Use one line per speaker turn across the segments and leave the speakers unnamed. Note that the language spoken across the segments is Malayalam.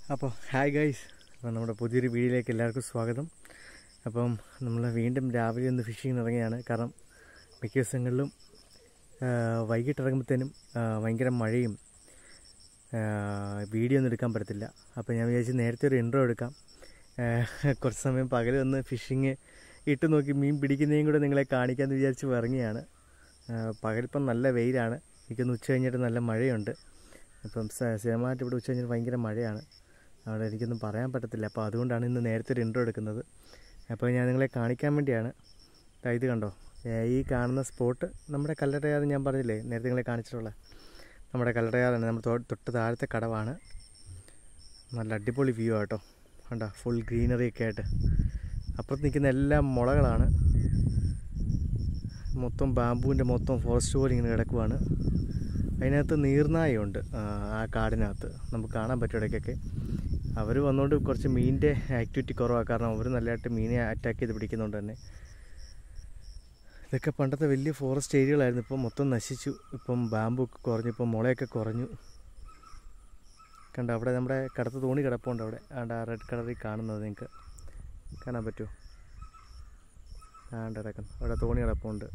അപ്പോൾ ഹായ് ഗൈസ്, അപ്പോൾ നമ്മുടെ പുതിയൊരു വീഡിയോയിലേക്ക് എല്ലാവർക്കും സ്വാഗതം. അപ്പം നമ്മൾ വീണ്ടും രാവിലെ ഒന്ന് ഫിഷിങ്ങിന് ഇറങ്ങിയാണ്. കാരണം മിക്ക ദിവസങ്ങളിലും വൈകിട്ട് ഇറങ്ങുമ്പോഴത്തേനും ഭയങ്കര മഴയും വീഡിയോ ഒന്നും എടുക്കാൻ പറ്റത്തില്ല. അപ്പോൾ ഞാൻ വിചാരിച്ച് നേരത്തെ ഒരു ഇൻട്രോ എടുക്കാം. കുറച്ച് സമയം പകൽ ഒന്ന് ഫിഷിങ് ഇട്ട് നോക്കി മീൻ പിടിക്കുന്നതും കൂടെ നിങ്ങളെ കാണിക്കാമെന്ന് വിചാരിച്ച് ഇറങ്ങിയാണ്. പകലിപ്പം നല്ല വെയിലാണ്, എനിക്കൊന്ന് ഉച്ച കഴിഞ്ഞിട്ട് നല്ല മഴയുണ്ട്. ഇപ്പം സ്ഥിരമായിട്ട് ഇവിടെ ഉച്ച കഴിഞ്ഞിട്ട് ഭയങ്കര മഴയാണ്, അവിടെ എനിക്കൊന്നും പറയാൻ പറ്റത്തില്ല. അപ്പോൾ അതുകൊണ്ടാണ് ഇന്ന് നേരത്തെ ഒരു ഇൻട്രോ എടുക്കുന്നത്. അപ്പോൾ ഞാൻ നിങ്ങളെ കാണിക്കാൻ വേണ്ടിയാണ്. ഇത് കണ്ടോ, ഈ കാണുന്ന സ്പോട്ട് നമ്മുടെ കല്ലടയാറ്, ഞാൻ പറഞ്ഞില്ലേ നേരത്തെ നിങ്ങളെ കാണിച്ചിട്ടുള്ള നമ്മുടെ കല്ലടയാറാണ്. നമ്മൾ തൊട്ട് താഴത്തെ കടവാണ്. നല്ല അടിപൊളി വ്യൂ ആട്ടോ, കണ്ടോ, ഫുൾ ഗ്രീനറി ഒക്കെ ആയിട്ട്. അപ്പുറത്ത് നിൽക്കുന്ന എല്ലാം മുളകളാണ്, മൊത്തം ബാമ്പൂവിൻ്റെ മൊത്തം ഫോറസ്റ്റ് പോലെ ഇങ്ങനെ കിടക്കുവാണ്. അതിനകത്ത് നീർനായുണ്ട്, ആ കാടിനകത്ത് നമുക്ക് കാണാൻ പറ്റും ഇടയ്ക്കൊക്കെ. അവർ വന്നുകൊണ്ട് കുറച്ച് മീനിൻ്റെ ആക്ടിവിറ്റി കുറവാണ്, കാരണം അവർ നല്ലതായിട്ട് മീനെ അറ്റാക്ക് ചെയ്ത് പിടിക്കുന്നുണ്ട് തന്നെ. ഇതൊക്കെ പണ്ടത്തെ വലിയ ഫോറസ്റ്റ് ഏരിയകളായിരുന്നു, ഇപ്പം മൊത്തം നശിച്ചു. ഇപ്പം ബാമ്പു ഒക്കെ കുറഞ്ഞു, ഇപ്പം മുളയൊക്കെ കുറഞ്ഞു. കണ്ടോ, അവിടെ നമ്മുടെ കടത്ത് തോണി കിടപ്പുണ്ട്, അവിടെ ആ റെഡ് കളറിൽ കാണുന്നത് നിങ്ങൾക്ക് കാണാൻ പറ്റുമോ? കിടക്കുന്നു, അവിടെ തോണി കിടപ്പുണ്ട്.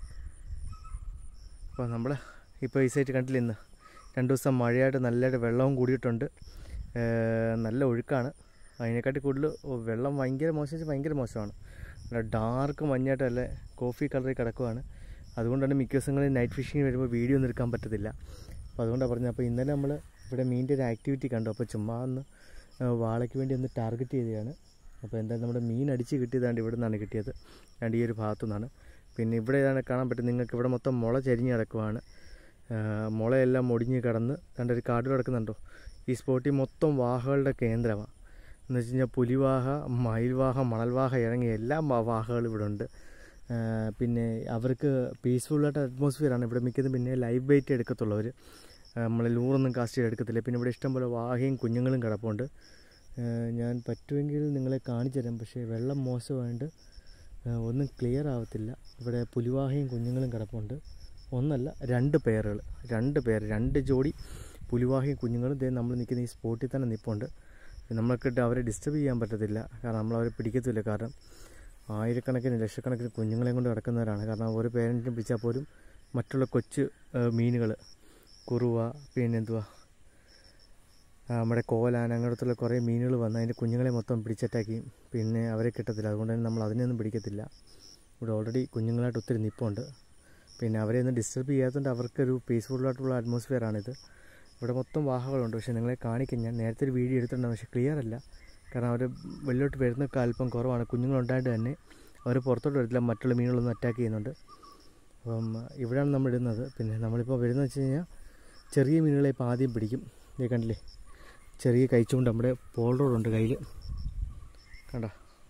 അപ്പോൾ നമ്മൾ ഇപ്പോൾ ഈ സൈറ്റ് കണ്ടില്ല, ഇന്ന് 2 ദിവസം മഴയായിട്ട് നല്ലതായിട്ട് വെള്ളവും കൂടിയിട്ടുണ്ട്, നല്ല ഒഴുക്കാണ്. അതിനെക്കാട്ടി കൂടുതൽ വെള്ളം ഭയങ്കര ഭയങ്കര മോശമാണ്. നല്ല ഡാർക്ക് മഞ്ഞായിട്ട് നല്ല കോഫി കളറിൽ കിടക്കുവാണ്. അതുകൊണ്ടാണ് മിക്ക ദിവസങ്ങളിൽ നൈറ്റ് ഫിഷിങ് വരുമ്പോൾ വീഡിയോ ഒന്നും എടുക്കാൻ പറ്റത്തില്ല. അപ്പോൾ അതുകൊണ്ടാണ് പറഞ്ഞത്. അപ്പോൾ ഇന്നലെ നമ്മൾ ഇവിടെ മീനിൻ്റെ ഒരു ആക്ടിവിറ്റി കണ്ടു, അപ്പോൾ ചുമ്മാ ഒന്ന് വാളയ്ക്ക് വേണ്ടി ഒന്ന് ടാർഗറ്റ് ചെയ്തതാണ്. അപ്പോൾ എന്തായാലും നമ്മുടെ മീൻ അടിച്ച് കിട്ടിയതാണ്ട് ഇവിടെ നിന്നാണ് കിട്ടിയത്, ഈ ഒരു ഭാഗത്തു നിന്നാണ്. പിന്നെ ഇവിടെ ഏതാണ് കാണാൻ പറ്റും നിങ്ങൾക്ക്, ഇവിടെ മൊത്തം മുള ചരിഞ്ഞ് കിടക്കുവാണ്. മുളയെല്ലാം ഒടിഞ്ഞ് കിടന്ന് കണ്ടൊരു കാട് കിടക്കുന്നുണ്ടോ. ഈ സ്പോട്ടിൽ മൊത്തം വാഹകളുടെ കേന്ദ്രമാണ്. എന്ന് വെച്ച് കഴിഞ്ഞാൽ പുലിവാഹ, മയിൽവാഹ, മണൽവാഹ ഇറങ്ങിയ എല്ലാ വാഹകളും ഇവിടെ ഉണ്ട്. പിന്നെ അവർക്ക് പീസ്ഫുള്ളായിട്ട് അറ്റ്മോസ്ഫിയറാണ് ഇവിടെ മിക്കതും. പിന്നെ ലൈവ് ബൈറ്റ് എടുക്കത്തുള്ളവർ, നമ്മൾ ലൂറൊന്നും കാസ്റ്റ് ചെയ്ത് എടുക്കത്തില്ല. പിന്നെ ഇവിടെ ഇഷ്ടംപോലെ വാഹയും കുഞ്ഞുങ്ങളും കിടപ്പുണ്ട്. ഞാൻ പറ്റുമെങ്കിൽ നിങ്ങളെ കാണിച്ചു തരാം, പക്ഷേ വെള്ളം മോശമായിട്ട് ഒന്നും ക്ലിയർ ആവത്തില്ല. ഇവിടെ പുലിവാഹയും കുഞ്ഞുങ്ങളും കിടപ്പുണ്ട്. ഒന്നല്ല, 2 പേരുകൾ, 2 ജോഡി പുലിവാഹയും കുഞ്ഞുങ്ങളും നമ്മൾ നിൽക്കുന്ന ഈ സ്പോട്ടിൽ തന്നെ നിൽപ്പുണ്ട്. നമ്മൾക്കിട്ട് അവരെ ഡിസ്റ്റർബ് ചെയ്യാൻ പറ്റത്തില്ല, കാരണം നമ്മളവരെ പിടിക്കത്തില്ല. കാരണം ആയിരക്കണക്കിന് ലക്ഷക്കണക്കിന് കുഞ്ഞുങ്ങളെയും കൊണ്ട് കിടക്കുന്നവരാണ്. കാരണം ഒരു പേരൻറ്റിനെ പിടിച്ചാൽ പോലും മറ്റുള്ള കൊച്ചു മീനുകൾ, കുറുവ, പിന്നെ നമ്മുടെ കോലാൻ, അങ്ങനത്തുള്ള കുറേ മീനുകൾ വന്ന് അതിൻ്റെ കുഞ്ഞുങ്ങളെ മൊത്തം പിടിച്ചറ്റാക്കി, പിന്നെ അവരെ കിട്ടത്തില്ല. അതുകൊണ്ട് തന്നെ നമ്മൾ അതിനെയൊന്നും പിടിക്കത്തില്ല. ഇവിടെ ഓൾറെഡി കുഞ്ഞുങ്ങളായിട്ട് ഒത്തിരി നിൽപ്പുണ്ട്. പിന്നെ അവരെ ഒന്നും ഡിസ്റ്റർബ് ചെയ്യാത്തതുകൊണ്ട് അവർക്കൊരു പീസ്ഫുള്ളായിട്ടുള്ള അറ്റ്മോസ്ഫിയറാണിത്. ഇവിടെ മൊത്തം വാഹകളുണ്ട്, പക്ഷേ നിങ്ങളെ കാണിക്കാൻ ഞാൻ നേരത്തെ ഒരു വീഡിയോ എടുത്തിട്ടുണ്ട്, പക്ഷേ ക്ലിയർ അല്ല. കാരണം അവർ വെള്ളോട്ട് വരുന്നൊക്കെ അല്പം കുറവാണ്. കുഞ്ഞുങ്ങളുണ്ടായിട്ട് തന്നെ അവർ പുറത്തോട്ട് വരത്തില്ല, മറ്റുള്ള മീനുകളൊന്നും അറ്റാക്ക് ചെയ്യുന്നുണ്ട്. അപ്പം ഇവിടെയാണ് നമ്മൾ ഇടുന്നത്. പിന്നെ നമ്മളിപ്പോൾ വരുന്നത് വെച്ച് കഴിഞ്ഞാൽ ചെറിയ മീനുകളെ ഇപ്പോൾ ആദ്യം പിടിക്കും. ഇത് കണ്ടില്ലേ, ചെറിയ കഴിച്ചുകൊണ്ട് നമ്മുടെ പോൾ റോഡുണ്ട് കയ്യിൽ, കണ്ട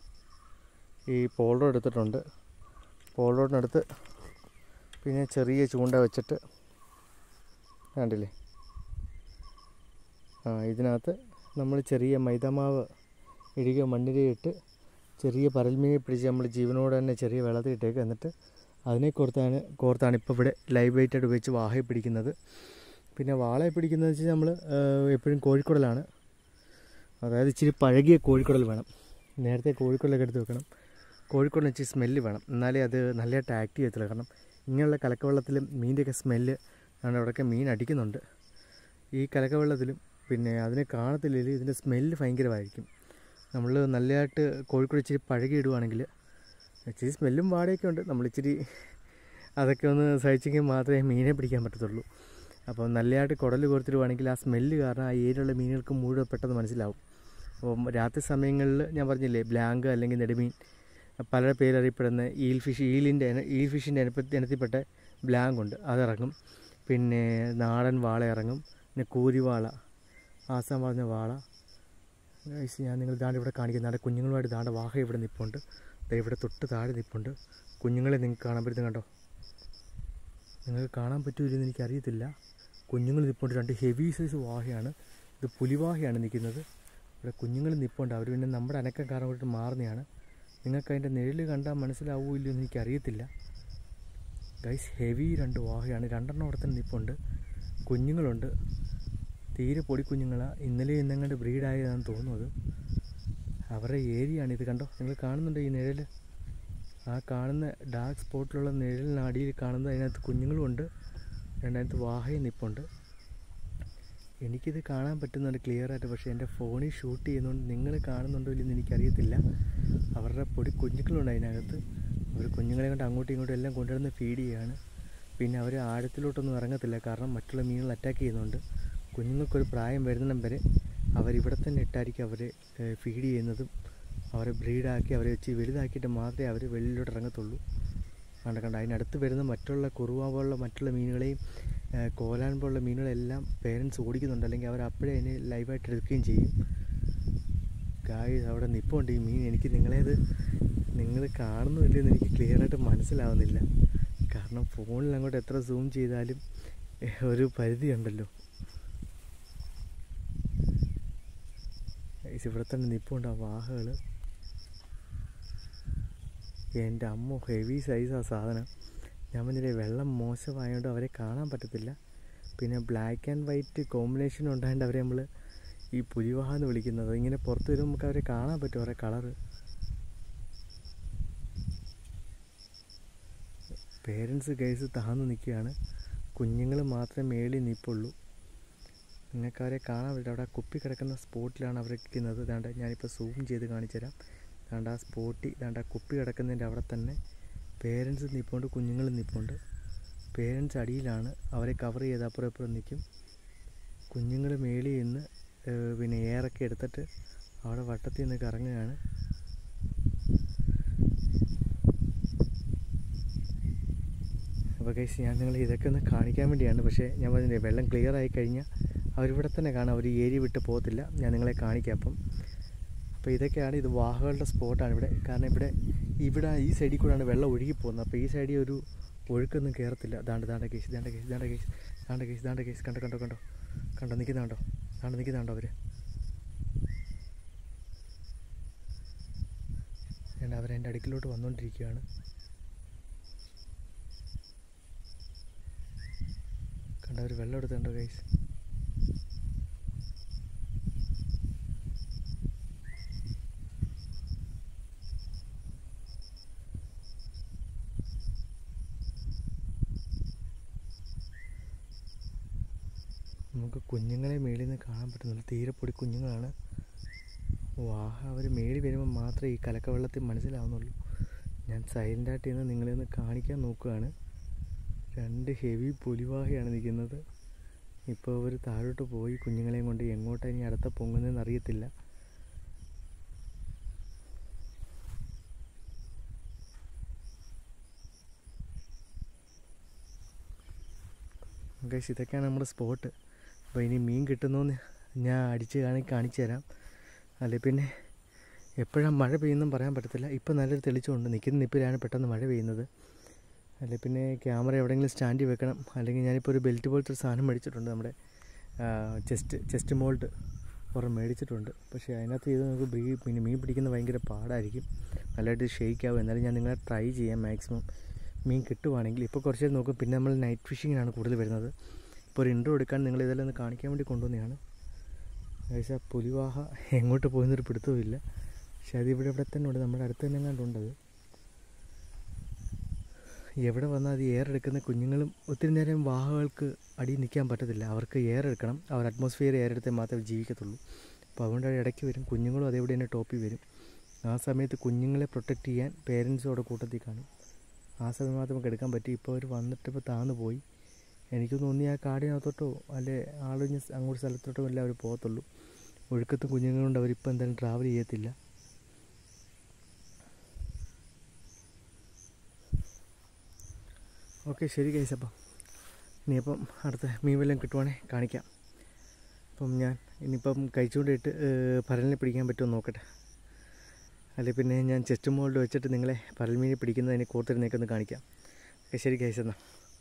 ഈ പോൾ റോഡ് എടുത്തിട്ടുണ്ട്. പോൾ റോഡിനടുത്ത് പിന്നെ ചെറിയ ചൂണ്ട വെച്ചിട്ട് കണ്ടില്ലേ, ഇതിനകത്ത് നമ്മൾ ചെറിയ മൈദമാവ് ഇഴുകിയ മണ്ണിരയിട്ട് ചെറിയ പരൽമീനെ പിടിച്ച് നമ്മൾ ജീവനോടെ തന്നെ ചെറിയ വെള്ളത്തിൽ ഇട്ടേക്ക്. എന്നിട്ട് അതിനെ കോർത്താണ് ഇപ്പോൾ ഇവിടെ ലൈവ് വെയിറ്റായിട്ട് ഉപയോഗിച്ച് വാഹയെ പിടിക്കുന്നത്. പിന്നെ വാളയെ പിടിക്കുന്നത് വെച്ചാൽ നമ്മൾ എപ്പോഴും കോഴിക്കുടലാണ്, അതായത് ഇച്ചിരി പഴകിയ കോഴിക്കുടൽ വേണം. നേരത്തെ കോഴിക്കുടലൊക്കെ എടുത്ത് വെക്കണം. കോഴിക്കുടലിന് ഇച്ചിരി സ്മെല്ല് വേണം, എന്നാലേ അത് നല്ലതായിട്ട് ആക്ട് ചെയ്യത്തില്ല. കാരണം ഇങ്ങനെയുള്ള കലക്കവെള്ളത്തിലും മീൻ്റെയൊക്കെ സ്മെല്ല് അവിടെയൊക്കെ മീൻ അടിക്കുന്നുണ്ട്. ഈ കലക്കവെള്ളത്തിലും പിന്നെ അതിനെ കാണത്തില്ലെങ്കിൽ ഇതിൻ്റെ സ്മെല്ല് ഭയങ്കരമായിരിക്കും. നമ്മൾ നല്ലതായിട്ട് കോഴിക്കുടൽ ഇച്ചിരി പഴകി ഇടുവാണെങ്കിൽ ഇച്ചിരി സ്മെല്ലും വാടയൊക്കെ ഉണ്ട്. നമ്മളിച്ചിരി അതൊക്കെ ഒന്ന് സഹിച്ചെങ്കിൽ മാത്രമേ മീനെ പിടിക്കാൻ പറ്റത്തുള്ളൂ. അപ്പോൾ നല്ലതായിട്ട് കുടൽ കോർത്തിടുവാണെങ്കിൽ ആ സ്മെല്ല് കാരണം ആ ഏരിയയിലുള്ള മീനുകൾക്ക് മുഴുവൻ പെട്ടെന്ന് മനസ്സിലാവും. അപ്പം രാത്രി സമയങ്ങളിൽ ഞാൻ പറഞ്ഞില്ലേ, ബ്ലാങ്ക് അല്ലെങ്കിൽ നെടുമീൻ, പല പേരറിയപ്പെടുന്ന ഈൽ ഫിഷിൻ്റെ ഇനത്തിൽപ്പെട്ട ബ്ലാങ്ക് ഉണ്ട്, അതിറങ്ങും. പിന്നെ നാടൻ വാള ഇറങ്ങും, പിന്നെ കൂരിവാള, ആസാം പറഞ്ഞ വാള. ഞാൻ നിങ്ങൾ ദാണ്ട് ഇവിടെ കാണിക്കുന്നത് നാടെ കുഞ്ഞുങ്ങളുമായിട്ട് ദാണ്ട വാഹ ഇവിടെ നിൽപ്പുണ്ട്. ഇവിടെ തൊട്ട് താഴെ നിൽപ്പുണ്ട്. കുഞ്ഞുങ്ങളെ നിങ്ങൾക്ക് കാണാൻ പറ്റുന്ന കണ്ടോ, നിങ്ങൾക്ക് കാണാൻ പറ്റുമില്ലെന്ന് എനിക്കറിയത്തില്ല. കുഞ്ഞുങ്ങൾ നിൽപ്പുണ്ട്, 2 ഹെവി സൈസ് വാഹയാണ്. ഇത് പുലിവാഹയാണ് നിൽക്കുന്നത്. ഇവിടെ കുഞ്ഞുങ്ങൾ നിൽപ്പുണ്ട്. അവർ പിന്നെ നമ്മുടെ അനക്കം കാരണം കൊണ്ട് മാറുന്നതാണ്. നിങ്ങൾക്ക് അതിൻ്റെ നിഴൽ കണ്ടാൽ മനസ്സിലാവുമല്ലോ എന്ന് എനിക്കറിയത്തില്ല. ഗൈസ്, ഹെവി 2 വാഹയാണ്, 2 അവിടെ തന്നെ നിൽപ്പുണ്ട്. കുഞ്ഞുങ്ങളുണ്ട്. തീരെ പൊടിക്കുഞ്ഞുങ്ങളാണ്. ഇന്നലെ ഇന്നങ്ങോട്ട് ബ്രീഡായതാണെന്ന് തോന്നുന്നത്. അവരുടെ ഏരിയയാണ് ഇത്. കണ്ടോ, നിങ്ങൾ കാണുന്നുണ്ടോ ഈ നിഴൽ? ആ കാണുന്ന ഡാർക്ക് സ്പോട്ടിലുള്ള നിഴലിനടിയിൽ കാണുന്നത് അതിനകത്ത് കുഞ്ഞുങ്ങളുമുണ്ട്, അതിനകത്ത് വാഹയും നിൽപ്പുണ്ട്. എനിക്കിത് കാണാൻ പറ്റുന്നുണ്ട് ക്ലിയറായിട്ട്. പക്ഷേ എൻ്റെ ഫോണിൽ ഷൂട്ട് ചെയ്യുന്നതുകൊണ്ട് നിങ്ങൾ കാണുന്നുണ്ടോ ഇല്ലെന്ന് എനിക്കറിയത്തില്ല. അവരുടെ പൊടി കുഞ്ഞുങ്ങളുണ്ട് അതിനകത്ത്. അവർ കുഞ്ഞുങ്ങളെ കൊണ്ട് അങ്ങോട്ടും ഇങ്ങോട്ടും എല്ലാം കൊണ്ടുവന്ന് ഫീഡ് ചെയ്യുകയാണ്. പിന്നെ അവർ ആഴത്തിലോട്ടൊന്നും ഇറങ്ങത്തില്ല, കാരണം മറ്റുള്ള മീനുകൾ അറ്റാക്ക് ചെയ്യുന്നുണ്ട്. കുഞ്ഞുങ്ങൾക്കൊരു പ്രായം വരുന്നിടം വരെ അവരിവിടെ തന്നെ ഇട്ടായിരിക്കും അവരെ ഫീഡ് ചെയ്യുന്നതും. അവരെ ബ്രീഡാക്കി അവരെ വെച്ച് വലുതാക്കിയിട്ട് മാത്രമേ അവർ വെളിയിലോട്ട് ഇറങ്ങത്തുള്ളൂ. കണ്ട അതിനടുത്ത് വരുന്ന മറ്റുള്ള കുറുവ പോലുള്ള മറ്റുള്ള മീനുകളെയും കോലാൻ പോലുള്ള മീനുകളെല്ലാം പേരൻസ് ഓടിക്കുന്നുണ്ട്, അല്ലെങ്കിൽ അവർ അപ്പോഴേ അതിനെ ലൈവായിട്ട് എടുക്കുകയും ചെയ്യും. ഗായ്സ്, അവിടെ നിൽപ്പുണ്ട് ഈ മീൻ. എനിക്ക് നിങ്ങൾ കാണുന്നില്ലെന്ന് എനിക്ക് ക്ലിയറായിട്ട് മനസ്സിലാവുന്നില്ല, കാരണം ഫോണിൽ അങ്ങോട്ട് എത്ര സൂം ചെയ്താലും ഒരു പരിധിയുണ്ടല്ലോ. ഇവിടെ തന്നെ നിൽപ്പുണ്ട് ആ വാഹകൾ. എൻ്റെ അമ്മ, ഹെവി സൈസാണ് സാധനം. ഞാൻ പറഞ്ഞില്ലേ, വെള്ളം മോശമായതുകൊണ്ട് അവരെ കാണാൻ പറ്റത്തില്ല. പിന്നെ ബ്ലാക്ക് ആൻഡ് വൈറ്റ് കോമ്പിനേഷൻ ഉണ്ടായതുകൊണ്ട് അവരെ നമ്മൾ ഈ പുലിവാഹ എന്ന് വിളിക്കുന്നത്. ഇങ്ങനെ പുറത്ത് വരുമ്പോൾ നമുക്ക് അവരെ കാണാൻ പറ്റും, അവരുടെ കളറ്. പേരൻസ് ഗൈസ് താന്ന് നിൽക്കുകയാണ്, കുഞ്ഞുങ്ങൾ മാത്രമേ മേളിൽ നിൽപ്പുള്ളൂ. നിങ്ങൾക്ക് അവരെ കാണാൻ പറ്റില്ല. അവിടെ കുപ്പി കിടക്കുന്ന സ്പോട്ടിലാണ് അവർ നിൽക്കുന്നത്. ദാണ്ട് ഞാനിപ്പോൾ സൂം ചെയ്ത് കാണിച്ചു തരാം. ദാണ്ട് ആ സ്പോട്ടിൽ ദാണ്ട് ആ കുപ്പി കിടക്കുന്നതിൻ്റെ അവിടെ തന്നെ പേരൻസ് നിൽപ്പുണ്ട്, കുഞ്ഞുങ്ങൾ നിൽപ്പുണ്ട്. പേരൻസ് അടിയിലാണ്, അവരെ കവർ ചെയ്ത് അപ്പുറം ഇപ്പുറം നിൽക്കും. കുഞ്ഞുങ്ങൾ മേളിൽ നിന്ന് പിന്നെ എയറൊക്കെ എടുത്തിട്ട് അവിടെ വട്ടത്തിൽ നിന്ന് കറങ്ങുകയാണ്. അപ്പോൾ ഗൈസ്, ഞാൻ നിങ്ങളെ ഇതൊക്കെ ഒന്ന് കാണിക്കാൻ വേണ്ടിയാണ്. പക്ഷേ ഞാൻ പറഞ്ഞില്ലേ, വെള്ളം ക്ലിയർ ആയി കഴിഞ്ഞാൽ അവരിവിടെ തന്നെ കാണാം, അവർ ഈ ഏരിയ വിട്ട് പോകത്തില്ല. ഞാൻ നിങ്ങളെ കാണിക്കാം. അപ്പോൾ ഇതൊക്കെയാണ്, ഇത് വാഹകളുടെ സ്പോട്ടാണ് ഇവിടെ. കാരണം ഇവിടെ ഈ സൈഡിൽ കൂടെയാണ് വെള്ളം ഒഴുകി പോകുന്നത്. അപ്പോൾ ഈ സൈഡിൽ ഒരു ഒഴുക്കൊന്നും കയറത്തില്ല. ദാണ്ട് കേസ് കണ്ടോ നിൽക്കുന്നുണ്ടോ അവർ. അവരെൻ്റെ അടുക്കിലോട്ട് വന്നുകൊണ്ടിരിക്കുകയാണ്. അവർ വെള്ളം എടുത്തുണ്ടോ ഗൈസ്. നമുക്ക് കുഞ്ഞുങ്ങളെ മേളിൽ നിന്ന് കാണാൻ പറ്റുന്നില്ല, തീരെ പൊടി കുഞ്ഞുങ്ങളാണ്. വാഹ അവർ മേളിൽ വരുമ്പോൾ മാത്രമേ ഈ കലക്കവെള്ളത്തിൽ മനസ്സിലാവുന്നുള്ളൂ. ഞാൻ സൈലൻ്റായിട്ട് നിന്ന് നിങ്ങളെ ഒന്ന് കാണിക്കാൻ നോക്കുകയാണ്. 2 ഹെവി പുലിവാഹയാണ് നിൽക്കുന്നത്. ഇപ്പോൾ അവർ താഴോട്ട് പോയി കുഞ്ഞുങ്ങളെയും കൊണ്ട്. എങ്ങോട്ടാണ് ഇനി അടുത്ത പൊങ്ങുന്നതെന്ന് അറിയത്തില്ല. ഗൈസ്, ഇതൊക്കെയാണ് നമ്മുടെ സ്പോട്ട്. അപ്പോൾ ഇനി മീൻ കിട്ടുന്നതെന്ന് ഞാൻ അടിച്ച് കാണിച്ചു തരാം. അല്ലെ പിന്നെ എപ്പോഴാണ് മഴ പെയ്യുന്നതെന്ന് പറയാൻ പറ്റത്തില്ല. ഇപ്പോൾ നല്ലൊരു തെളിച്ചമുണ്ട്, നിൽക്കുന്ന നിപ്പിലാണ് പെട്ടെന്ന് മഴ പെയ്യുന്നത്. അല്ലെ പിന്നെ ക്യാമറ എവിടെയെങ്കിലും സ്റ്റാൻഡിൽ വെക്കണം. അല്ലെങ്കിൽ ഞാനിപ്പോൾ ഒരു ബെൽറ്റ് പോലത്തെ ഒരു സാധനം മേടിച്ചിട്ടുണ്ട്, നമ്മുടെ ചെസ്റ്റ് മോൾഡ് ഒരെണ്ണം മേടിച്ചിട്ടുണ്ട്. പക്ഷേ അതിനകത്ത് ഇത് നമുക്ക് പിന്നെ മീൻ പിടിക്കുന്നത് ഭയങ്കര പാടായിരിക്കും, നല്ലതായിട്ട് ഷെയ്ക്കാവും. എന്നാലും ഞാൻ നിങ്ങളെ ട്രൈ ചെയ്യാം മാക്സിമം മീൻ കിട്ടുവാണെങ്കിൽ. ഇപ്പോൾ കുറച്ച് നേരം നോക്കും. പിന്നെ നമ്മൾ നൈറ്റ് ഫിഷിങ്ങിനാണ് കൂടുതൽ വരുന്നത്. ഇപ്പോൾ ഒരു ഇൻട്രോ എടുക്കാൻ നിങ്ങൾ ഇതെല്ലാം ഒന്ന് കാണിക്കാൻ വേണ്ടി കൊണ്ടുവന്നതാണ്. പക്ഷേ ആ പുലിവാഹ എങ്ങോട്ട് പോകുന്നൊരു പിടുത്തവും ഇല്ല. പക്ഷെ അത് ഇവിടെ തന്നെ ഉണ്ട്, നമ്മുടെ അടുത്ത് തന്നെ കണ്ടുണ്ടത്. എവിടെ വന്നാൽ അത് എയർ എടുക്കുന്ന കുഞ്ഞുങ്ങളും ഒത്തിരി നേരം വാഹകൾക്ക് അടിയിൽ നിൽക്കാൻ പറ്റത്തില്ല. അവർക്ക് എയർ എടുക്കണം, അവർ അറ്റ്മോസ്ഫിയർ എയർ എടുത്താൽ മാത്രമേ ജീവിക്കത്തുള്ളൂ. അപ്പോൾ അതുകൊണ്ട് ഇടയ്ക്ക് വരും, കുഞ്ഞുങ്ങളും അതേപോലെ തന്നെ ടോപ്പിൽ വരും. ആ സമയത്ത് കുഞ്ഞുങ്ങളെ പ്രൊട്ടക്റ്റ് ചെയ്യാൻ പേരൻസും അവിടെ കൂട്ടത്തിൽ കാണും. ആ സമയം മാത്രം നമുക്ക് എടുക്കാൻ പറ്റി. ഇപ്പോൾ അവർ വന്നിട്ടിപ്പോൾ താന്ന് പോയി. എനിക്കൊന്ന് തോന്നി ആ കാടിനകത്തോട്ടോ അല്ലെ ആളൊഴിഞ്ഞ അങ്ങോട്ട് സ്ഥലത്തോട്ടോ അല്ല അവർ പോകത്തുള്ളൂ. ഒഴുക്കത്തും കുഞ്ഞുങ്ങളുണ്ട്, അവരിപ്പോൾ എന്തായാലും ട്രാവൽ ചെയ്യത്തില്ല. ഓക്കെ, ശരി ഗൈസ്. അപ്പം ഇനിയിപ്പം അടുത്ത മീൻ വല്ലതും കിട്ടുവാണെങ്കിൽ കാണിക്കാം. അപ്പം ഞാൻ ഇനിയിപ്പം കഴിച്ചുകൊണ്ടിട്ട് പരലിനെ പിടിക്കാൻ പറ്റുമോ നോക്കട്ടെ. അല്ലെങ്കിൽ പിന്നെ ഞാൻ ചെസ്റ്റ് മോൾഡ് വെച്ചിട്ട് നിങ്ങളെ പരൽമീനെ പിടിക്കുന്നതിനെ കോർത്തിരുന്നേക്കൊന്ന് കാണിക്കാം. ഓക്കെ, ശരി ഗൈസ്. എന്നാൽ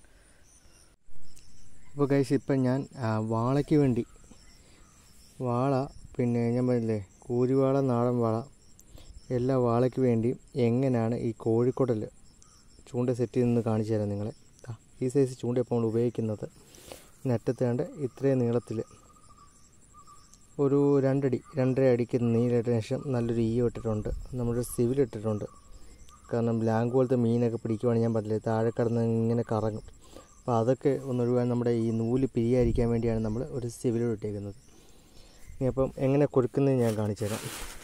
അപ്പോൾ ഗൈസ്, ഇപ്പം ഞാൻ വാളയ്ക്ക് വേണ്ടി വാള, പിന്നെ ഞാൻ പറഞ്ഞില്ലേ കൂരിവാള, നാടൻ വാള, എല്ലാ വാളയ്ക്ക് വേണ്ടി എങ്ങനെയാണ് ഈ കോഴിക്കുടൽ ചൂണ്ട സെറ്റ് ചെയ്തെന്ന് കാണിച്ചു തരാം നിങ്ങളെ. ഈ സൈസ് ചൂണ്ട ഇപ്പോൾ നമ്മൾ ഉപയോഗിക്കുന്നത്. നെറ്റത്ത് കണ്ട് ഇത്രയും നീളത്തിൽ ഒരു 2 അടി 2.5 അടിക്ക് നീരിട്ടതിന് ശേഷം നല്ലൊരു ഇട്ടിട്ടുണ്ട്. നമ്മളൊരു സിവിലിട്ടിട്ടുണ്ട്. കാരണം ലാങ്ക് പോലത്തെ മീനൊക്കെ പിടിക്കുവാണെങ്കിൽ ഞാൻ പറഞ്ഞില്ലേ താഴെ കിടന്ന് ഇങ്ങനെ കറങ്ങും. അപ്പോൾ അതൊക്കെ ഒന്നൊഴിവാൻ നമ്മുടെ ഈ നൂല് പിരിയാതിരിക്കാൻ വേണ്ടിയാണ് നമ്മൾ ഒരു സിവിലും ഇട്ടേക്കുന്നത്. ഇനി അപ്പം എങ്ങനെ കൊടുക്കുന്നത് ഞാൻ കാണിച്ചു തരാം.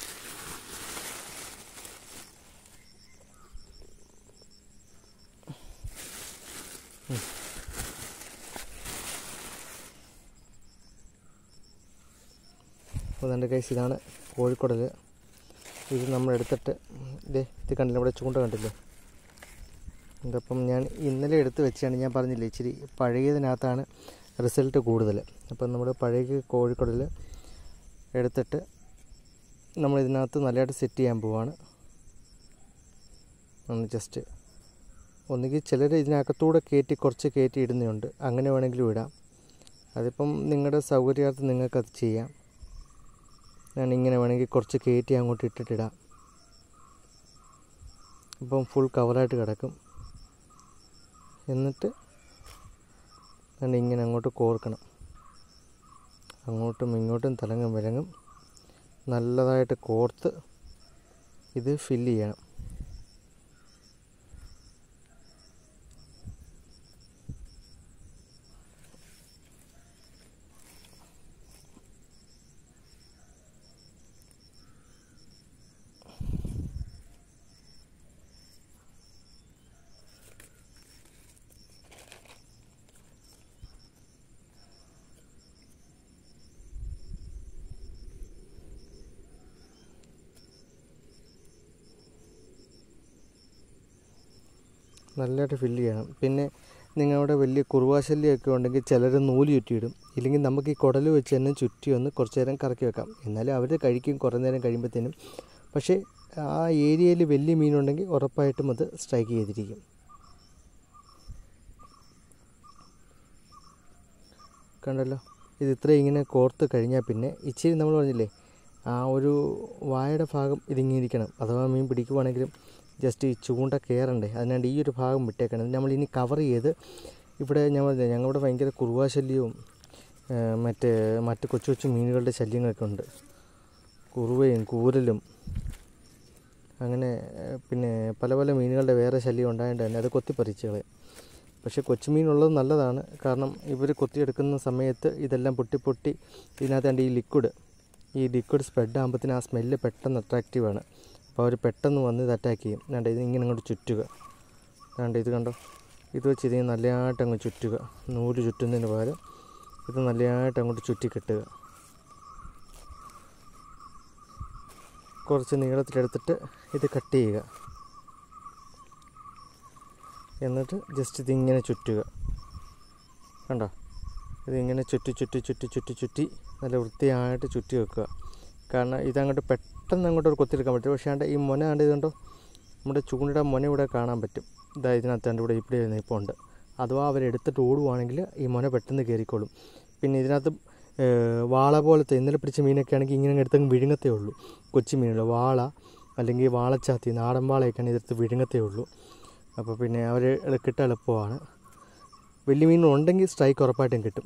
അപ്പോൾ എൻ്റെ കൈസ് ഇതാണ് കോഴിക്കുടൽ. ഇത് നമ്മളെടുത്തിട്ട് ഇത് കണ്ടില്ല, ഇവിടെ ചൂണ്ട കണ്ടില്ലേ. ഇതപ്പം ഞാൻ ഇന്നലെ എടുത്ത് വെച്ചാണ്. ഞാൻ പറഞ്ഞില്ലേ ഇച്ചിരി പഴയതിനകത്താണ് റിസൾട്ട് കൂടുതൽ. അപ്പം നമ്മൾ പഴയ കോഴിക്കുടൽ എടുത്തിട്ട് നമ്മളിതിനകത്ത് നല്ലതായിട്ട് സെറ്റ് ചെയ്യാൻ പോവാണ്. ഒന്ന് ജസ്റ്റ് ഒന്നുകിൽ ചിലർ ഇതിനകത്തൂടെ കുറച്ച് കയറ്റി ഇടുന്നുണ്ട്. അങ്ങനെ വേണമെങ്കിലും ഇടാം. അതിപ്പം നിങ്ങളുടെ സൗകര്യാർത്ഥം നിങ്ങൾക്കത് ചെയ്യാം. ഞാനിങ്ങനെ വേണമെങ്കിൽ കുറച്ച് കയറ്റി അങ്ങോട്ട് ഇട്ടിട്ടിടാം. അപ്പം ഫുൾ കവറായിട്ട് കിടക്കും. എന്നിട്ട് ഇങ്ങനെ അങ്ങോട്ട് കോർക്കണം. അങ്ങോട്ടും ഇങ്ങോട്ടും തലങ്ങും വിലങ്ങും നല്ലതായിട്ട് കോർത്ത് ഇത് ഫില്ല് ചെയ്യണം. നല്ലതായിട്ട് ഫില്ല് ചെയ്യണം. പിന്നെ നിങ്ങളുടെ വലിയ കുറുവാശല്യമൊക്കെ ഉണ്ടെങ്കിൽ ചിലർ നൂല് ചുറ്റിയിടും. ഇല്ലെങ്കിൽ നമുക്ക് ഈ കുടൽ വെച്ച് തന്നെ ചുറ്റി ഒന്ന് കുറച്ച് നേരം കറക്കി വെക്കാം. എന്നാലും അവർ കഴിക്കും കുറേ നേരം കഴിയുമ്പോഴത്തേനും. പക്ഷേ ആ ഏരിയയിൽ വലിയ മീനുണ്ടെങ്കിൽ ഉറപ്പായിട്ടും അത് സ്ട്രൈക്ക് ചെയ്തിരിക്കും. കണ്ടല്ലോ, ഇത് ഇത്രയും ഇങ്ങനെ കോർത്ത് കഴിഞ്ഞാൽ പിന്നെ ഇച്ചിരി നമ്മൾ പറഞ്ഞില്ലേ ആ ഒരു വായയുടെ ഭാഗം ഇതിങ്ങിരിക്കണം. അഥവാ മീൻ പിടിക്കുവാണെങ്കിലും ജസ്റ്റ് ഈ ചൂണ്ട കയറണ്ടേ, അതിനാണ്ട് ഈ ഒരു ഭാഗം വിട്ടേക്കണം. നമ്മളിനി കവർ ചെയ്ത് ഇവിടെ ഞാൻ പറഞ്ഞില്ലേ ഞങ്ങളുടെ ഭയങ്കര കുറുവാശല്യവും മറ്റ് കൊച്ചു കൊച്ചു മീനുകളുടെ ശല്യങ്ങളൊക്കെ ഉണ്ട്. കുറുവയും കൂരലും അങ്ങനെ പിന്നെ പല പല മീനുകളുടെ വേറെ ശല്യം ഉണ്ടായതുകൊണ്ട് തന്നെ അത് കൊത്തിപ്പറിച്ച് കളയും. പക്ഷേ കൊച്ചുമീനുള്ളത് നല്ലതാണ്. കാരണം ഇവർ കൊത്തിയെടുക്കുന്ന സമയത്ത് ഇതെല്ലാം പൊട്ടി ഇതിനകത്ത് ഈ ലിക്വിഡ് സ്പ്രെഡ് ആകുമ്പോഴത്തേന് ആ സ്മെല്ല് പെട്ടെന്ന് അട്രാക്റ്റീവാണ്. അപ്പോൾ അവർ പെട്ടെന്ന് വന്ന് ഇത് അറ്റാക്ക് ചെയ്യും. ഇത് ഇങ്ങനെ അങ്ങോട്ട് ചുറ്റുക. ഇത് കണ്ടോ, ഇത് വെച്ച് ഇതിന് നല്ലതായിട്ട് അങ്ങ് ചുറ്റുക. നൂല് ചുറ്റുന്നതിന് പകരം ഇത് നല്ലതായിട്ട് അങ്ങോട്ട് ചുറ്റി കെട്ടുക. കുറച്ച് നീളത്തിലെടുത്തിട്ട് ഇത് കട്ട് ചെയ്യുക. എന്നിട്ട് ജസ്റ്റ് ഇതിങ്ങനെ ചുറ്റുക. കണ്ടോ, ഇതിങ്ങനെ ചുറ്റി നല്ല വൃത്തിയായിട്ട് ചുറ്റി വെക്കുക. കാരണം ഇതങ്ങോട്ട് പെട്ടെന്ന് അങ്ങോട്ട് കൊത്തിയെടുക്കാൻ പറ്റും. പക്ഷേ ഈ മുന ഇത് കണ്ടോ, നമ്മുടെ ചൂണ്ടയുടെ മുന ഇവിടെ കാണാൻ പറ്റും. ഇതിനകത്ത് ഇവിടെ ഇവിടെ ഇപ്പോൾ ഉണ്ട്. അഥവാ അവരെടുത്തിട്ട് ഓടുവാണെങ്കിൽ ഈ മുന പെട്ടെന്ന് കയറിക്കോളും. പിന്നെ ഇതിനകത്ത് വാള പോലത്തെ ഇന്നലെ പിടിച്ച മീനൊക്കെ ആണെങ്കിൽ ഇങ്ങനെ എടുത്തങ്ങ് വിഴുങ്ങത്തേ ഉള്ളൂ. കൊച്ചു മീനുകൾ വാള അല്ലെങ്കിൽ വാളച്ചാത്തി നാടൻ വാളയൊക്കെയാണ് ഇതെടുത്ത് വിഴുങ്ങത്തേ ഉള്ളൂ. അപ്പോൾ പിന്നെ അവർ കിട്ടാൻ എളുപ്പമാണ്. വലിയ മീനുണ്ടെങ്കിൽ സ്ട്രൈക്ക് ഉറപ്പായിട്ടും കിട്ടും.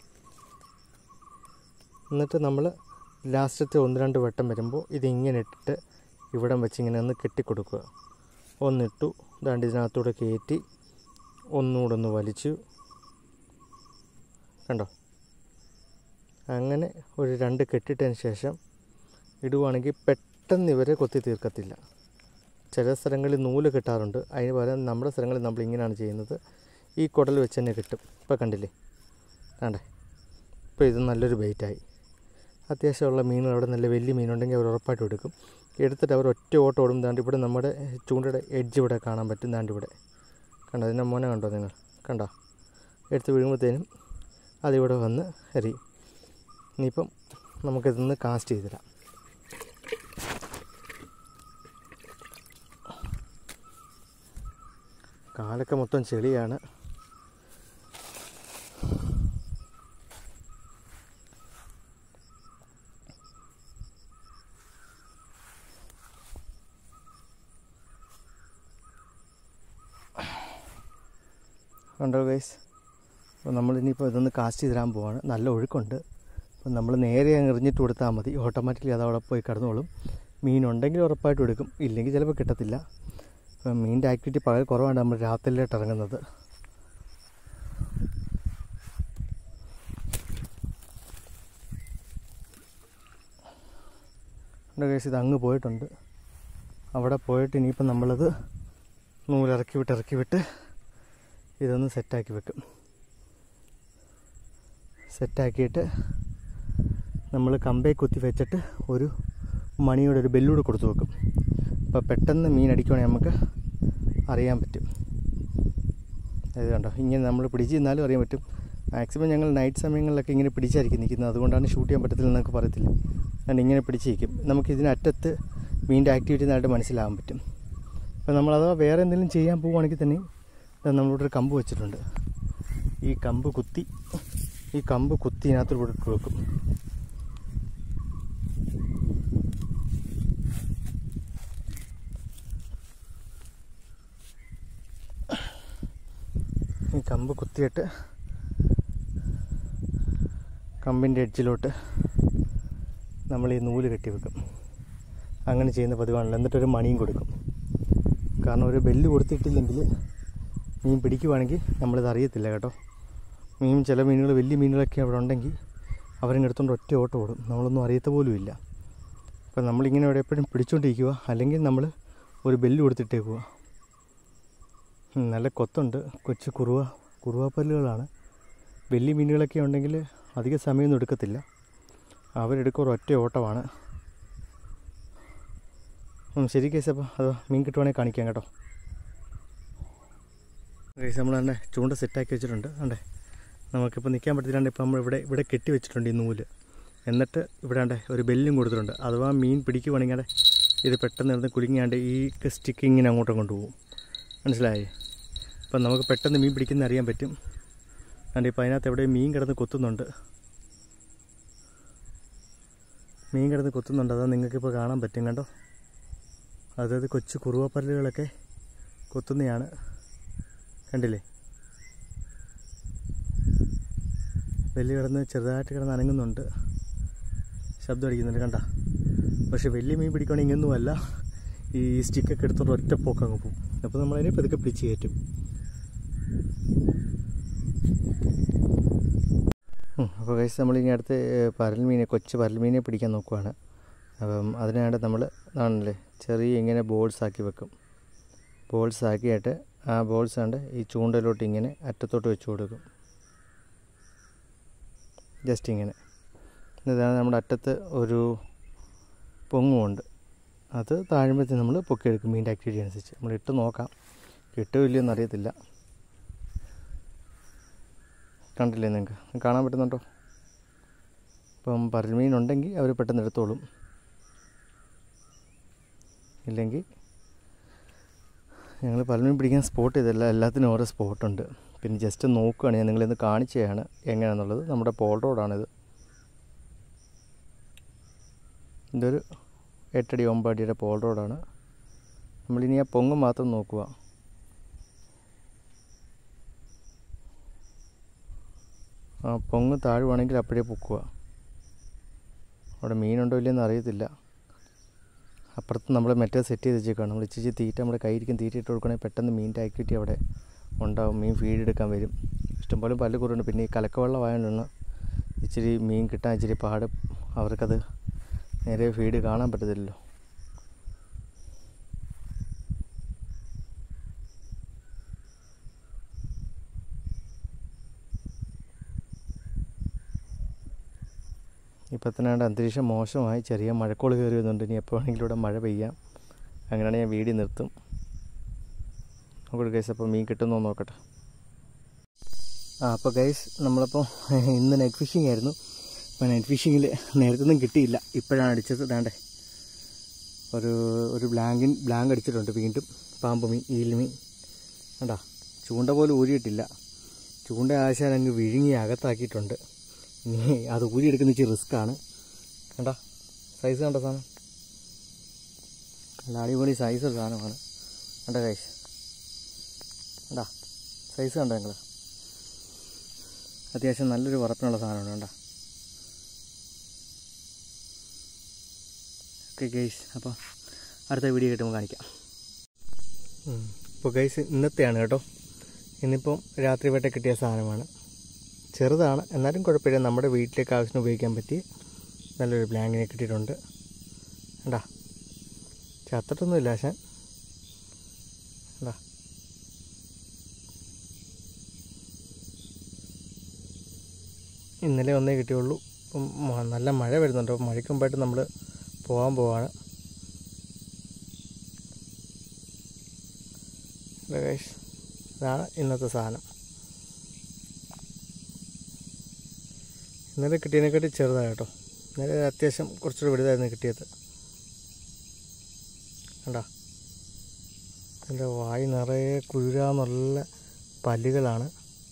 എന്നിട്ട് നമ്മൾ ലാസ്റ്റത്തെ 1-2 വട്ടം വരുമ്പോൾ ഇതിങ്ങനെ ഇട്ടിട്ട് ഇവിടം വെച്ച് ഇങ്ങനെ ഒന്ന് കെട്ടിക്കൊടുക്കുക. ഒന്നിട്ടു, ഇതിനകത്തൂടെ കയറ്റി ഒന്നുകൂടെ ഒന്ന് വലിച്ചു. കണ്ടോ, അങ്ങനെ ഒരു 2 കെട്ടിട്ടതിന് ശേഷം ഇടുവാണെങ്കിൽ പെട്ടെന്ന് ഇവരെ കൊത്തി തീർക്കത്തില്ല. ചില സ്ഥലങ്ങളിൽ നൂല് കിട്ടാറുണ്ട്. അതിന് പകരം നമ്മുടെ സ്ഥലങ്ങളിൽ നമ്മളിങ്ങനെയാണ് ചെയ്യുന്നത്. ഈ കുടൽ വെച്ച് തന്നെ കിട്ടും. ഇപ്പോൾ കണ്ടില്ലേ, ഇപ്പോൾ ഇത് നല്ലൊരു ബൈറ്റായി. അത്യാവശ്യമുള്ള മീനുകൾ അവിടെ നല്ല വലിയ മീനുണ്ടെങ്കിൽ അവർ ഉറപ്പായിട്ടും എടുക്കും. എടുത്തിട്ട് അവർ ഒറ്റ ഓട്ടം ഓടും. ഇവിടെ നമ്മുടെ ചൂണ്ടയുടെ എഡ്ജ് ഇവിടെ കാണാൻ പറ്റും. ഇവിടെ കണ്ടോ, അതിൻ്റെ മുന കണ്ടോ നിങ്ങൾ, കണ്ടോ, എടുത്ത് വീഴുമ്പോഴത്തേനും അതിവിടെ വന്ന് എറിയും. ഇനിയിപ്പം നമുക്കിതൊന്ന് കാസ്റ്റ് ചെയ്തിടാം. കാലൊക്കെ മൊത്തം ചെളിയാണ്. കണ്ടോ ഗൈസ്, അപ്പോൾ നമ്മളിനിയിപ്പോൾ ഇതൊന്ന് കാസ്റ്റ് ചെയ്തിടാൻ പോവാണ്. നല്ല ഒഴുക്കുണ്ട്. അപ്പം നമ്മൾ നേരെ അങ്ങ് എറിഞ്ഞിട്ട് കൊടുത്താൽ മതി, ഓട്ടോമാറ്റിക്കലി അത് അവിടെ പോയി കിടന്നോളും. മീനുണ്ടെങ്കിൽ ഉറപ്പായിട്ടും എടുക്കും, ഇല്ലെങ്കിൽ ചിലപ്പോൾ കിട്ടത്തില്ല. അപ്പം മീനിൻ്റെ ആക്ടിവിറ്റി പകൽ കുറവാണ് നമ്മൾ രാത്രിയിലോട്ട് ഇറങ്ങുന്നത്. എൻ്റെ കേസ് ഇത് അങ്ങ് പോയിട്ടുണ്ട്. അവിടെ പോയിട്ട് ഇനിയിപ്പം നമ്മളത് ഇറക്കി വിട്ട് ഇതൊന്ന് സെറ്റാക്കി വെക്കും. സെറ്റാക്കിയിട്ട് നമ്മൾ കമ്പേ കുത്തി വെച്ചിട്ട് ഒരു മണിയുടെ ഒരു ബെല്ലൂടെ കൊടുത്തു വെക്കും. അപ്പോൾ പെട്ടെന്ന് മീൻ അടിക്കുവാണെങ്കിൽ നമുക്ക് അറിയാൻ പറ്റും. ഇത് കണ്ടോ, ഇങ്ങനെ നമ്മൾ പിടിച്ച് നിന്നാലും അറിയാൻ പറ്റും. മാക്സിമം ഞങ്ങൾ നൈറ്റ് സമയങ്ങളിലൊക്കെ ഇങ്ങനെ പിടിച്ചായിരിക്കും നിൽക്കുന്നത്, അതുകൊണ്ടാണ് ഷൂട്ട് ചെയ്യാൻ പറ്റത്തില്ല എന്നൊക്കെ പറയത്തില്ല. അതുകൊണ്ട് ഇങ്ങനെ പിടിച്ചിരിക്കും. നമുക്കിതിനറ്റത്ത് മീനിൻ്റെ ആക്ടിവിറ്റി നന്നായിട്ട് മനസ്സിലാകാൻ പറ്റും. അപ്പോൾ നമ്മളഥവാ വേറെ എന്തെങ്കിലും ചെയ്യാൻ പോവുകയാണെങ്കിൽ തന്നെ നമ്മളിവിടെ ഒരു കമ്പ് വെച്ചിട്ടുണ്ട്. ഈ കമ്പ് കുത്തി ഇതിനകത്ത് ഇട്ട് വെക്കും. ഈ കമ്പ് കുത്തിയിട്ട് കമ്പിൻ്റെ എഡ്ജിലോട്ട് നമ്മൾ ഈ നൂല് കെട്ടി വെക്കും. അങ്ങനെ ചെയ്യുന്ന പതിവാണല്ലോ. എന്നിട്ടൊരു മണിയും കൊടുക്കും. കാരണം ഒരു ബെല്ല് കൊടുത്തിട്ടില്ലെങ്കിൽ മീൻ പിടിക്കുവാണെങ്കിൽ നമ്മളിത് അറിയത്തില്ല കേട്ടോ. ചില മീനുകൾ, വലിയ മീനുകളൊക്കെ അവിടെ ഉണ്ടെങ്കിൽ അവരിങ്ങനെ എടുത്തുകൊണ്ട് ഒറ്റ ഓട്ടം ഓടും, നമ്മളൊന്നും അറിയത്ത പോലും ഇല്ല. അപ്പം നമ്മളിങ്ങനെ അവിടെ എപ്പോഴും പിടിച്ചുകൊണ്ടിരിക്കുക, അല്ലെങ്കിൽ നമ്മൾ ഒരു ബെല്ല് കൊടുത്തിട്ടേക്കുക. നല്ല കൊത്തുണ്ട്, കൊച്ചു കുറുവാപ്പല്ലുകളാണ്. വലിയ മീനുകളൊക്കെ ഉണ്ടെങ്കിൽ അധിക സമയമൊന്നും എടുക്കത്തില്ല, അവരെടുക്കുക ഒറ്റ ഓട്ടമാണ്. ശരി കേസ്, അപ്പോൾ അത് മീൻ കിട്ടുവാണെങ്കിൽ കാണിക്കാം കേട്ടോ. കേസ് നമ്മൾ തന്നെ ചൂണ്ട സെറ്റാക്കി വെച്ചിട്ടുണ്ട്. അണ്ടേ നമുക്കിപ്പോൾ നിൽക്കാൻ പറ്റത്തില്ലാണ്ട് ഇപ്പോൾ നമ്മൾ ഇവിടെ കെട്ടി വെച്ചിട്ടുണ്ട് ഈ നൂല്. എന്നിട്ട് ഇവിടെ ഒരു ബെല്ലും കൊടുത്തിട്ടുണ്ട്. അഥവാ മീൻ പിടിക്കുവാണെങ്കിൽ ഇത് പെട്ടെന്ന് എടുത്ത് കുലുങ്ങിയാണ്ട് ഈ സ്റ്റിക്ക് ഇങ്ങനെ അങ്ങോട്ടും കൊണ്ടുപോകും. മനസ്സിലായി? അപ്പം നമുക്ക് പെട്ടെന്ന് മീൻ പിടിക്കുന്ന അറിയാൻ പറ്റും. അതുകൊണ്ട് ഇപ്പോൾ അതിനകത്ത് എവിടെ മീൻ കിടന്ന് കൊത്തുന്നുണ്ട്. അത് നിങ്ങൾക്കിപ്പോൾ കാണാൻ പറ്റും കണ്ടോ. അതായത് കൊച്ചു കുറുവപ്പല്ലുകളൊക്കെ കൊത്തുന്നതാണ്, കണ്ടില്ലേ? വലിയ ചെറുതായിട്ട് കിടന്ന് അനങ്ങുന്നുണ്ട്, ശബ്ദം അടിക്കുന്നുണ്ട് കണ്ട. പക്ഷെ വലിയ മീൻ പിടിക്കുകയാണെങ്കിൽ ഇങ്ങൊന്നുമല്ല, ഈ സ്റ്റിക്കൊക്കെ എടുത്തോണ്ട് ഒറ്റ പോക്ക് അങ്ങ് പോകും. അപ്പോൾ നമ്മളതിനെ പതുക്കെ പിടിച്ച് കയറ്റും. അപ്പോൾ കഴിച്ച് നമ്മളിനി അടുത്ത് കൊച്ചു പരൽമീനെ പിടിക്കാൻ നോക്കുവാണ്. അപ്പം അതിനായിട്ട് നമ്മൾ ആണല്ലേ ചെറിയ ഇങ്ങനെ ബോൾസാക്കി വെക്കും. ബോൾസാക്കിയിട്ട് ആ ബോൾസ് കൊണ്ട് ഈ ചൂണ്ടയിലോട്ട് ഇങ്ങനെ അറ്റത്തോട്ട് വെച്ച് കൊടുക്കും. ജസ്റ്റ് ഇങ്ങനെ. ഇതാണ് നമ്മുടെ അറ്റത്ത് ഒരു പൊങ്ങുമുണ്ട്, അത് താഴുമ്പോഴത്തേക്ക് നമ്മൾ പൊക്കിയെടുക്കും. മീൻ്റെ ആക്ടിവിറ്റി അനുസരിച്ച് നമ്മൾ ഇട്ട് നോക്കാം, കിട്ടുമോ ഇല്ലയോ എന്നറിയത്തില്ല. കണ്ടില്ലേ, നിങ്ങൾക്ക് കാണാൻ പറ്റുന്നുണ്ടോ? ഇപ്പം പരൽമീനുണ്ടെങ്കിൽ അവർ പെട്ടെന്ന് എടുത്തോളും, ഇല്ലെങ്കിൽ ഞങ്ങൾ പരൽമീൻ പിടിക്കാൻ സ്പോട്ട് ചെയ്തല്ല, എല്ലാത്തിനും ഓരോ സ്പോട്ടുണ്ട്. പിന്നെ ജസ്റ്റ് നോക്കുകയാണ് ഞാൻ, നിങ്ങളിന്ന് കാണിച്ചതാണ് എങ്ങനെയാണെന്നുള്ളത്. നമ്മുടെ പോൾ റോഡാണിത്. ഇതൊരു 8 അടി 9 അടിയുടെ പോൾ റോഡാണ്. നമ്മളിനി ആ പൊങ്ങ് മാത്രം നോക്കുക. ആ പൊങ്ങ് താഴുവാണെങ്കിൽ അപ്പോഴേ പൊക്കുക. അവിടെ മീനുണ്ടോ ഇല്ലയെന്ന് അറിയത്തില്ല. അപ്പുറത്ത് നമ്മൾ മറ്റേ സെറ്റ് ചെയ്ത് വെച്ചേക്കാണ്. നമ്മൾ ഇച്ചിരി തീറ്റ നമ്മുടെ കയ്യിരിക്കും, തീറ്റ ഇട്ട് കൊടുക്കണമെങ്കിൽ പെട്ടെന്ന് മീനിൻ്റെ ആക്ടിവിറ്റി അവിടെ ഉണ്ടാവും. മീൻ ഫീഡ് എടുക്കാൻ വരും. ഇഷ്ടംപോലെ പല്ല് കുറവുണ്ട്. പിന്നെ ഈ കലക്കവെള്ളമായതുകൊണ്ടാണ് ഇച്ചിരി മീൻ കിട്ടാൻ ഇച്ചിരി പാട്. അവർക്കത് നേരെ ഫീഡ് കാണാൻ പറ്റത്തില്ലല്ലോ. ഇപ്പം തന്നെ അന്തരീക്ഷം മോശമായി, ചെറിയ മഴക്കോൾ കയറി വരുന്നുണ്ട്. ഇനി എപ്പോൾ വേണമെങ്കിലും ഇവിടെ മഴ പെയ്യാം. അങ്ങനെയാണെങ്കിൽ ഞാൻ വീഡിയോ നിർത്തും. നമുക്ക് ഗൈസ് അപ്പോൾ മീൻ കിട്ടുന്നോ നോക്കട്ടെ. അപ്പോൾ ഗൈസ് നമ്മളിപ്പോൾ ഇന്ന് നൈറ്റ് ഫിഷിംഗ് ആയിരുന്നു. അപ്പോൾ നൈറ്റ് ഫിഷിങ്ങിൽ നേരത്തെ ഒന്നും കിട്ടിയില്ല, ഇപ്പോഴാണ് അടിച്ചത്. വേണ്ടേ ഒരു ബ്ലാങ്ക് അടിച്ചിട്ടുണ്ട്. വീണ്ടും പാമ്പ് മീൻ, ഈൽ മീൻ കണ്ടാ. ചൂണ്ട പോലും ഊരിയിട്ടില്ല. ചൂണ്ട ആശാൻ അങ്ങ് വിഴുങ്ങി അകത്താക്കിയിട്ടുണ്ട്. ഇനി അത് ഊരിയെടുക്കുന്ന ഇച്ചിരി റിസ്ക്കാണ്. കണ്ടാ സൈസ് കണ്ട സാധനം, നല്ല അടിപൊളി സൈസ് സാധനമാണ്. കണ്ട ഗൈസ്, കണ്ടാ സൈസ് കണ്ടോ നിങ്ങൾ? അത്യാവശ്യം നല്ലൊരു വറപ്പിനുള്ള സാധനമാണ്. കണ്ടാ ഓക്കെ ഗൈസ്, അപ്പോൾ അടുത്ത വീഡിയോ കിട്ടുമ്പോൾ കാണിക്കാം. ഇപ്പോൾ ഗൈസ് ഇന്നത്തെയാണ് കേട്ടോ. ഇന്നിപ്പം രാത്രി വേട്ട കിട്ടിയ സാധനമാണ്. ചെറുതാണ്, എന്നാലും കുഴപ്പമില്ല. നമ്മുടെ വീട്ടിലേക്ക് ആവശ്യത്തിന് ഉപയോഗിക്കാൻ പറ്റി നല്ലൊരു ബ്ലാങ്കിനെ കിട്ടിയിട്ടുണ്ട്. കണ്ടാ, ചത്തിട്ടൊന്നുമില്ല ആശാൻ. കണ്ടാ, ഇന്നലെ ഒന്നേ കിട്ടിയുള്ളൂ. ഇപ്പം നല്ല മഴ വരുന്നുണ്ട്. അപ്പോൾ മഴയ്ക്ക് മുമ്പായിട്ട് നമ്മൾ പോകാൻ പോവാണ്. ഇതാണ് ഇന്നത്തെ സാധനം. ഇന്നലെ കിട്ടിയതിനെക്കാട്ടി ചെറുതാണ് കേട്ടോ. ഇന്നലെ അത്യാവശ്യം കുറച്ചുകൂടി വലുതായിരുന്നു കിട്ടിയത്. കണ്ടാ, അതിൻ്റെ വായി നിറയെ കുരുരാന്നുള്ള പല്ലുകളാണ്.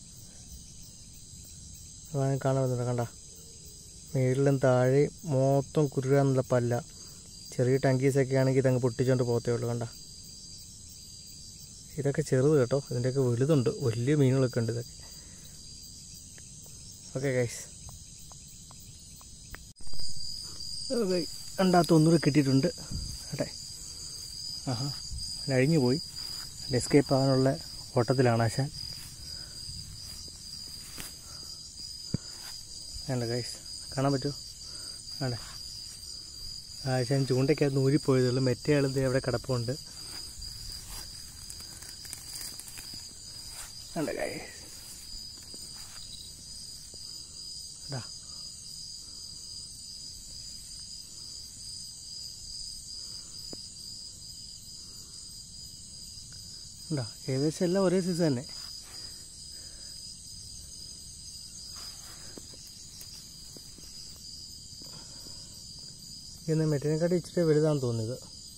അതാണ് കാണാൻ പറ്റുന്നത്. കണ്ടാ, മേളിലും താഴെ മൊത്തം കുരുരാന്നുള്ള പല്ല. ചെറിയ ടങ്കീസൊക്കെ ആണെങ്കിൽ ഇതങ്ങ് പൊട്ടിച്ചുകൊണ്ട് പോകത്തേ ഉള്ളൂ. കണ്ടാ, ഇതൊക്കെ ചെറുത് കേട്ടോ. ഇതിൻ്റെയൊക്കെ വലുതുണ്ട്, വലിയ മീനുകളൊക്കെ ഉണ്ട് ഇതൊക്കെ. ഓക്കെ ഗൈസ്, രണ്ടാമത്തെ ഒന്നുകൂടെ കിട്ടിയിട്ടുണ്ട്. അതെ, അഴിഞ്ഞു പോയി. എസ്കേപ്പ് ആകാനുള്ള ഓട്ടത്തിലാണ് ആശാൻ. വേണ്ട ഗൈസ്, കാണാൻ പറ്റുമോ? ആണേ, ആശാൻ ചൂണ്ടയ്ക്കകത്ത് ഊരിപ്പോയതുള്ളൂ. മെറ്റയാളിത് അവിടെ കിടപ്പുണ്ട്. വേണ്ട ഗൈസ്, ഇതാ ഉണ്ടോ? ഏകദേശം എല്ലാം ഒരേ സൈസ് തന്നെ. ഇന്ന് മെറ്റിനെക്കാട്ടി ഇച്ചിരി വലുതാണെന്ന് തോന്നിയത്.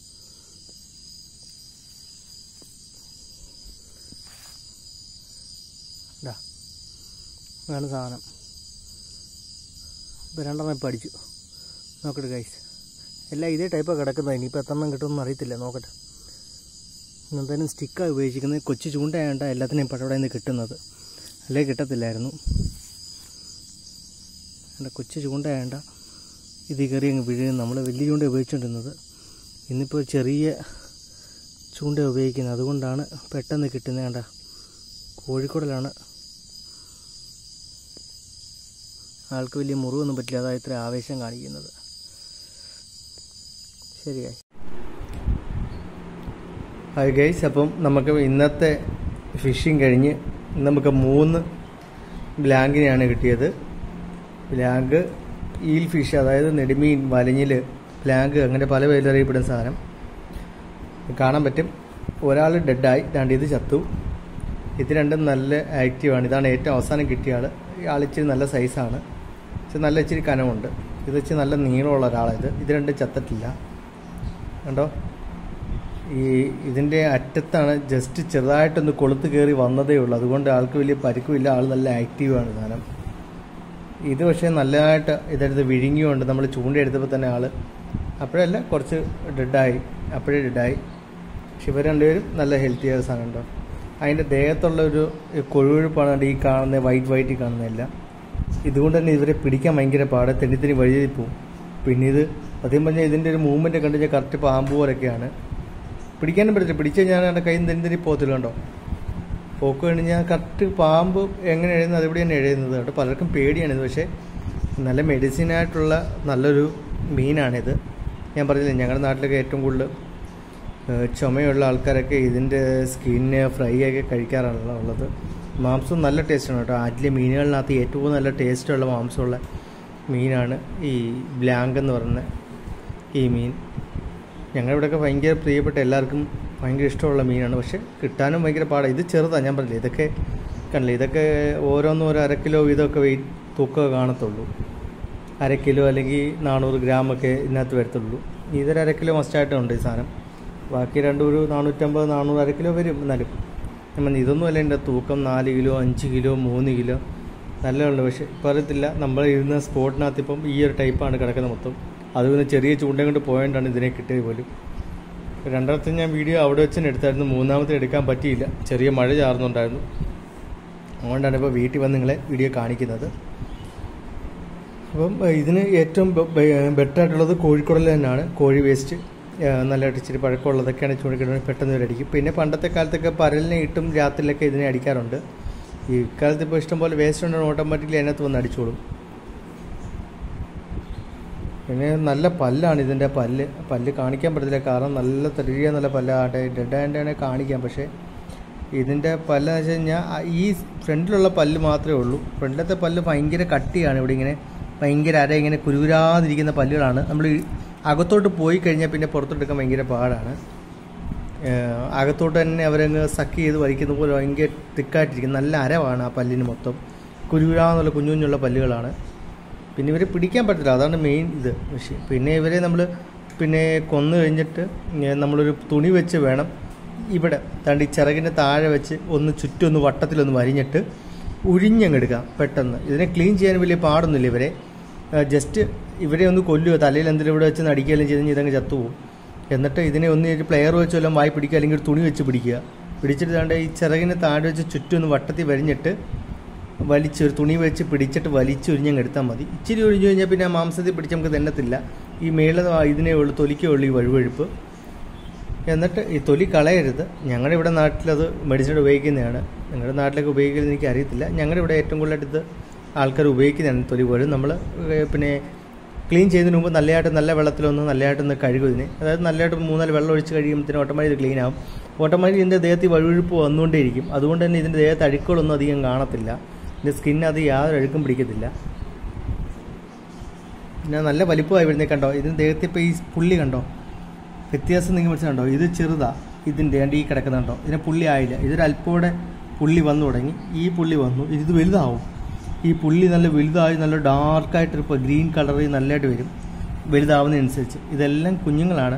ഇതാ അതാണ് സാധനം. ഇപ്പോൾ രണ്ടെണ്ണം ഇപ്പോൾ അടിച്ചു. നോക്കട്ടെ ഗൈസ്, എല്ലാം ഇതേ ടൈപ്പാണ് കിടക്കുന്നത്. ഇനിയിപ്പോൾ എത്രണ്ണം കിട്ടുമെന്ന് അറിയത്തില്ല, നോക്കട്ടെ. എന്തായാലും സ്റ്റിക്കാണ് ഉപയോഗിച്ചിരിക്കുന്നത്. കൊച്ചു ചൂണ്ടയായതുകൊണ്ട് എല്ലാത്തിനെയും പടവിടെ നിന്ന് കിട്ടുന്നത്, അല്ലെങ്കിൽ കിട്ടത്തില്ലായിരുന്നു. എൻ്റെ കൊച്ചു ചൂണ്ടയായതുകൊണ്ട് ഇത് കയറി അങ്ങ് വീഴും. നമ്മൾ വലിയ ചൂണ്ട ഉപയോഗിച്ചുകൊണ്ടിരുന്നത്. ഇന്നിപ്പോൾ ചെറിയ ചൂണ്ട ഉപയോഗിക്കുന്നത്, അതുകൊണ്ടാണ് പെട്ടെന്ന് കിട്ടുന്നത്. കണ്ട, കോഴിക്കോടലാണ്. ആൾക്ക് വലിയ മുറിവൊന്നും പറ്റില്ല, അതാ ഇത്ര ആവേശം കാണിക്കുന്നത്. ശരിയായി. ഹായ് ഗൈസ്, അപ്പം നമുക്ക് ഇന്നത്തെ ഫിഷിങ് കഴിഞ്ഞ് നമുക്ക് 3 ബ്ലാങ്കിനെയാണ് കിട്ടിയത്. ബ്ലാങ്ക്, ഈൽ ഫിഷ്, അതായത് നെടുമീൻ, വലഞ്ഞിൽ, ബ്ലാങ്ക്, അങ്ങനെ പല പേരിലറിയപ്പെടുന്ന സാധനം കാണാൻ പറ്റും. ഒരാൾ ഡെഡായി, ദാണ്ട് ഇത് ചത്തു. ഇത് രണ്ടും നല്ല ആക്റ്റീവാണ്. ഇതാണ് ഏറ്റവും അവസാനം കിട്ടിയ ആൾ. ആളിച്ചിരി നല്ല സൈസാണ്, നല്ല ഇച്ചിരി കനമുണ്ട്. ഇത് വെച്ച് നല്ല നീളമുള്ള ഒരാളായത്. ഇത് രണ്ടും ചത്തിട്ടില്ല കണ്ടോ. ഇതിൻ്റെ അറ്റത്താണ് ജസ്റ്റ് ചെറുതായിട്ടൊന്ന് കൊളുത്ത് കയറി വന്നതേ ഉള്ളൂ. അതുകൊണ്ട് ആൾക്ക് വലിയ പരിക്കുമില്ല. ആൾ നല്ല ആക്റ്റീവാണ് സാധനം. ഇത് പക്ഷേ നല്ലതായിട്ട് ഇതെടുത്ത് വിഴുങ്ങിയുണ്ട്. നമ്മൾ ചൂണ്ടയെടുത്തപ്പോൾ തന്നെ ആൾ അപ്പോഴല്ല, കുറച്ച് ഡെഡായി, അപ്പോഴേ ഡെഡായി. പക്ഷെ ഇവർ രണ്ടുപേരും നല്ല ഹെൽത്തി ആയ സാധനം ഉണ്ടോ. അതിൻ്റെ ദേഹത്തുള്ളൊരു കൊഴുകൊഴുപ്പാണ് ഈ കാണുന്നത്, വൈറ്റ് കാണുന്നതല്ല. ഇതുകൊണ്ട് തന്നെ ഇവരെ പിടിക്കാൻ ഭയങ്കര പാട്, തെന്നിത്തിന് വഴുതി പോവും. പിന്നെ ഇത് സത്യം പറഞ്ഞാൽ ഇതിൻ്റെ ഒരു മൂവ്മെൻറ്റ് കണ്ടു കഴിഞ്ഞാൽ കറക്റ്റ് പാമ്പ് പോലൊക്കെയാണ്. പിടിക്കാനും പറ്റില്ല. പിടിച്ച് കഴിഞ്ഞാൽ എൻ്റെ കയ്യിൽ നിന്ന് തെന്നിത്തിന് പോകത്തില്ല കണ്ടോ. പോക്ക് കഴിഞ്ഞാൽ കറക്റ്റ് പാമ്പ് എങ്ങനെ എഴുതുന്നത് അതിവിടെ തന്നെ എഴുതുന്നത് കേട്ടോ. പലർക്കും പേടിയാണിത്, പക്ഷേ നല്ല മെഡിസിനായിട്ടുള്ള നല്ലൊരു മീനാണിത്. ഞാൻ പറഞ്ഞില്ലേ, ഞങ്ങളുടെ നാട്ടിലൊക്കെ ഏറ്റവും കൂടുതൽ ചുമയുള്ള ആൾക്കാരൊക്കെ ഇതിൻ്റെ സ്കിന്ന് ഫ്രൈ ഒക്കെ കഴിക്കാറാണല്ലോ ഉള്ളത്. മാംസം നല്ല ടേസ്റ്റാണ് കേട്ടോ. ആറ്റിലെ മീനുകളിനകത്ത് ഏറ്റവും നല്ല ടേസ്റ്റുള്ള മാംസമുള്ള മീനാണ് ഈ ബ്ലാങ്ക് എന്ന് പറയുന്ന ഈ മീൻ. ഞങ്ങളിവിടെയൊക്കെ ഭയങ്കര പ്രിയപ്പെട്ട, എല്ലാവർക്കും ഭയങ്കര ഇഷ്ടമുള്ള മീനാണ്. പക്ഷെ കിട്ടാനും ഭയങ്കര പാടാണ്. ഇത് ചെറുതാണ്, ഞാൻ പറഞ്ഞില്ലേ. ഇതൊക്കെ കണ്ടില്ലേ, ഇതൊക്കെ ഓരോന്നും ഒരു 1/2 കിലോ വീതമൊക്കെ വെയിറ്റ് തൂക്കം കാണത്തുള്ളൂ. 1/2 കിലോ അല്ലെങ്കിൽ 400 ഗ്രാമൊക്കെ ഇതിനകത്ത് വരത്തുള്ളൂ. ഇതൊരു 1/2 കിലോ മസ്റ്റായിട്ടുണ്ട് ഈ സാധനം. ബാക്കി രണ്ടും ഒരു 450, 400, 1/2 കിലോ വരും. എന്നാലും നമ്മൾ ഇതൊന്നും അല്ല എൻ്റെ തൂക്കം. 4 കിലോ, 5 കിലോ, 3 കിലോ നല്ലതുണ്ട്. പക്ഷെ പറയത്തില്ല, നമ്മൾ ഇരുന്ന സ്പോട്ടിനകത്ത് ഇപ്പം ഈ ഒരു ടൈപ്പാണ് കിടക്കുന്നത് മൊത്തം. അതുപോലെ ചെറിയ ചൂണ്ടയും കൊണ്ട് പോയതുകൊണ്ടാണ് ഇതിനെ കിട്ടിയത് പോലും. രണ്ടാമത്തെ ഞാൻ വീഡിയോ അവിടെ വെച്ച് തന്നെ എടുത്തായിരുന്നു. മൂന്നാമത്തെ എടുക്കാൻ പറ്റിയില്ല, ചെറിയ മഴ ചാർന്നുണ്ടായിരുന്നു. അതുകൊണ്ടാണ് ഇപ്പോൾ വീട്ടിൽ വന്ന് നിങ്ങളെ വീഡിയോ കാണിക്കുന്നത്. അപ്പം ഇതിന് ഏറ്റവും ബെറ്ററായിട്ടുള്ളത് കോഴിക്കുടൽ തന്നെയാണ്. കോഴി വേസ്റ്റ് നല്ലതായിട്ട് ഇച്ചിരി പഴക്കമുള്ളതൊക്കെയാണ് ചൂണ്ടിക്കിട്ടുന്നത്, പെട്ടെന്ന് ഇവരടിക്കും. പിന്നെ പണ്ടത്തെ കാലത്തൊക്കെ പരലിനെ ഇട്ടും രാത്രിയിലൊക്കെ ഇതിനെ അടിക്കാറുണ്ട്. ഈ കാലത്ത് ഇപ്പോൾ ഇഷ്ടംപോലെ വേസ്റ്റ് ഉണ്ടെങ്കിൽ ഓട്ടോമാറ്റിക്കലി അതിനകത്ത് വന്ന് അടിച്ചോളും. പിന്നെ നല്ല പല്ലാണ് ഇതിൻ്റെ. പല്ല് കാണിക്കാൻ പറ്റത്തില്ല, കാരണം നല്ല തെളിയ നല്ല പല്ലാട്ടെ. ഡെഡ് ഹാൻഡാണെങ്കിൽ കാണിക്കാം, പക്ഷേ ഇതിൻ്റെ പല്ലെന്ന് വെച്ച് കഴിഞ്ഞാൽ ഈ ഫ്രണ്ടിലുള്ള പല്ല് മാത്രമേ ഉള്ളൂ. ഫ്രണ്ടിലത്തെ പല്ല് ഭയങ്കര കട്ടിയാണ്. ഇവിടെ ഇങ്ങനെ ഭയങ്കര ഇങ്ങനെ കുരുകുരാതിരിക്കുന്ന പല്ലുകളാണ്. നമ്മൾ അകത്തോട്ട് പോയി കഴിഞ്ഞാൽ പിന്നെ പുറത്തെടുക്കാൻ ഭയങ്കര പാടാണ്. അകത്തോട്ട് തന്നെ അവരങ്ങ് സക്ക് ചെയ്ത് വലിക്കുന്ന പോലെ ഭയങ്കര തിക്കായിട്ടിരിക്കും. നല്ല അരവാണ് ആ പല്ലിന് മൊത്തം. കുരുകുരാന്നുള്ള കുഞ്ഞു കുഞ്ഞുള്ള പല്ലുകളാണ്. പിന്നെ ഇവരെ പിടിക്കാൻ പറ്റില്ല, അതാണ് മെയിൻ ഇത് വിഷയം. പിന്നെ ഇവരെ നമ്മൾ കൊന്നു കഴിഞ്ഞിട്ട് നമ്മളൊരു തുണി വെച്ച് വേണം ഇവിടെ ഈ ചിറകിൻ്റെ താഴെ വെച്ച് ചുറ്റും വട്ടത്തിലൊന്ന് വരിഞ്ഞിട്ട് ഉഴിഞ്ഞങ്ങെടുക്കാം പെട്ടെന്ന്. ഇതിനെ ക്ലീൻ ചെയ്യാൻ വലിയ പാടൊന്നുമില്ല. ഇവരെ ജസ്റ്റ് ഇവരെ ഒന്ന് കൊല്ലുക, തലയിൽ എന്തെങ്കിലും ഇവിടെ വെച്ച് നടിക്കുകയെല്ലാം ചെയ്ത് ഇതങ്ങ് ചത്തുപോകും. എന്നിട്ട് ഇതിനെ ഒരു പ്ലെയർ വെച്ച് വല്ലതും വായി പിടിക്കുക, അല്ലെങ്കിൽ ഒരു തുണി വെച്ച് പിടിച്ചിട്ട് ഈ ചിറകിന് താഴെ വെച്ച് ചുറ്റും വട്ടത്തിൽ വരിഞ്ഞിട്ട് ഒരു തുണി വെച്ച് പിടിച്ചിട്ട് വലിച്ചൊരിഞ്ഞങ്ങ് എടുത്താൽ മതി. ഇച്ചിരി ഒഴിഞ്ഞു കഴിഞ്ഞാൽ പിന്നെ ആ മാംസത്തിൽ പിടിച്ച് നമുക്ക് തെന്നത്തില്ല. ഈ മേളിൽ ഇതിനേ ഉള്ളൂ, തൊലിക്കേ ഉള്ളൂ ഈ വഴുവഴുപ്പ്. എന്നിട്ട് ഈ തൊലി കളയരുത്. ഞങ്ങളുടെ ഇവിടെ നാട്ടിലത് മെഡിസിനായിട്ട് ഉപയോഗിക്കുന്നതാണ്. നിങ്ങളുടെ നാട്ടിലൊക്കെ ഉപയോഗിക്കുന്നത് എനിക്ക് അറിയത്തില്ല. ഞങ്ങളുടെ ഇവിടെ ഏറ്റവും കൂടുതലായിട്ട് ആൾക്കാർ ഉപയോഗിക്കുന്നതാണ് തൊലി പോലും. നമ്മൾ ക്ലീൻ ചെയ്യുന്നതിന് മുമ്പ് നല്ല വെള്ളത്തിലൊന്ന് കഴുകും ഇതിനെ. അതായത് നല്ലതായിട്ട് 3-4 വെള്ളം ഒഴിച്ച് കഴിയുമ്പോഴത്തേനും ഓട്ടോമാറ്റിക് ക്ലീൻ ആവും. ഓട്ടോമാറ്റിക് ഇതിൻ്റെ ദേഹത്ത് വഴുവഴുപ്പ് വന്നുകൊണ്ടേയിരിക്കും. അതുകൊണ്ട് തന്നെ ഇതിൻ്റെ ദേഹത്ത് അഴുക്കുകളൊന്നും അധികം കാണത്തില്ല. ഇതിൻ്റെ സ്കിന്നത് യാതൊരു അഴുക്കും പിടിക്കത്തില്ല. പിന്നെ നല്ല വലിപ്പമായി വരുന്നത് കണ്ടോ. ഇതിൻ്റെ ദേഹത്ത് ഇപ്പോൾ ഈ പുള്ളി കണ്ടോ, വ്യത്യാസം നിങ്ങൾ മനസ്സിലുണ്ടോ? ഇത് ചെറുതാണ്, ഇതിൻ്റെ ഈ കിടക്കുന്നുണ്ടോ, ഇതിനെ പുള്ളി ആയില്ല. ഇതൊരല്പോടെ പുള്ളി വന്നു തുടങ്ങി, ഈ പുള്ളി വന്നു, ഇത് വലുതാവും. ഈ പുള്ളി നല്ല വലുതായി നല്ല ഡാർക്കായിട്ട് ഇപ്പോൾ ഗ്രീൻ കളറിൽ നല്ലതായിട്ട് വരും വലുതാവുന്നതനുസരിച്ച്. ഇതെല്ലാം കുഞ്ഞുങ്ങളാണ്.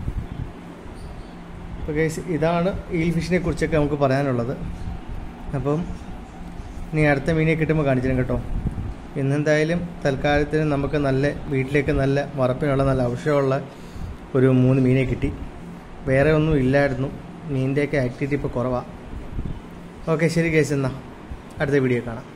അപ്പോൾ ഗൈസ്, ഇതാണ് ഈൽ ഫിഷിനെ കുറിച്ചൊക്കെ നമുക്ക് പറയാനുള്ളത്. അപ്പം ഇനി അടുത്ത മീനെ കിട്ടുമ്പോൾ കാണിച്ചിരും കേട്ടോ. ഇന്നെന്തായാലും തൽക്കാലത്തിന് നമുക്ക് വീട്ടിലേക്ക് നല്ല വറപ്പിനുള്ള നല്ല ഔഷധമുള്ള ഒരു 3 മീനെ കിട്ടി. വേറെ ഒന്നും ഇല്ലായിരുന്നു. മീനിൻ്റെയൊക്കെ ആക്ടിവിറ്റി ഇപ്പോൾ കുറവാണ്. ഓക്കെ, ശരി ഗൈസ്, എന്നാൽ അടുത്ത വീഡിയോ കാണാം.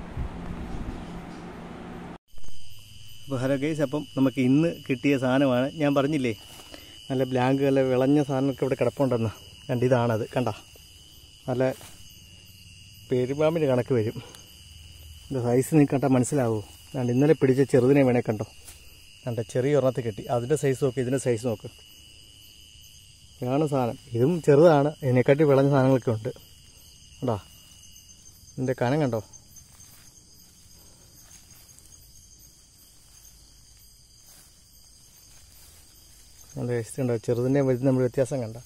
അപ്പോൾ ഹലോ ഗൈസ്, അപ്പം നമുക്ക് ഇന്ന് കിട്ടിയ സാധനമാണ്. ഞാൻ പറഞ്ഞില്ലേ നല്ല ബ്ലാങ്ക് നല്ല വിളഞ്ഞ സാധനമൊക്കെ ഇവിടെ കിടപ്പുണ്ടെന്ന്. ഇതാണത്, കണ്ട നല്ല പെരുമ്പാമ്പിൻ്റെ കണക്ക് വരും. ഇത് സൈസ് നിങ്ങൾക്ക് കണ്ടാൽ മനസ്സിലാവൂ. ഇന്നലെ പിടിച്ച ചെറുതിനെ വേണേ കണ്ടോ. ചെറിയ ഒരെണ്ണത്തിൽ കിട്ടി. അതിൻ്റെ സൈസ് നോക്ക്, ഇതിൻ്റെ സൈസ് നോക്ക്. ഇതാണ് സാധനം. ഇതും ചെറുതാണ്, ഇതിനെക്കാട്ടി വിളഞ്ഞ സാധനങ്ങളൊക്കെ ഉണ്ട്. കണ്ടോ ഇതിൻ്റെ കനം കണ്ടോ. നല്ല ടേസ്റ്റ് ഉണ്ടോ. ചെറുതിൻ്റെ വലുത് നമ്മൾ വ്യത്യാസം കണ്ട.